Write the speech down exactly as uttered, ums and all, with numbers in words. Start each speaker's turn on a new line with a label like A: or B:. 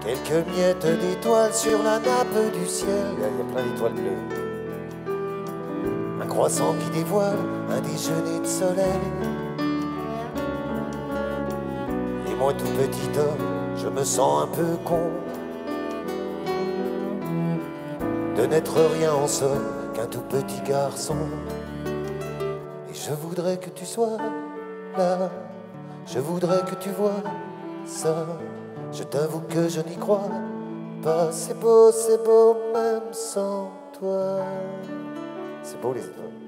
A: Quelques miettes d'étoiles sur la nappe du ciel. Il y a plein d'étoiles bleues. Un croissant qui dévoile un déjeuner de soleil. Et moi tout petit homme, je me sens un peu con de n'être rien en somme qu'un tout petit garçon. Et je voudrais que tu sois là, je voudrais que tu vois ça. Je t'avoue que je n'y crois pas. C'est beau, c'est beau même sans toi. C'est beau les étoiles.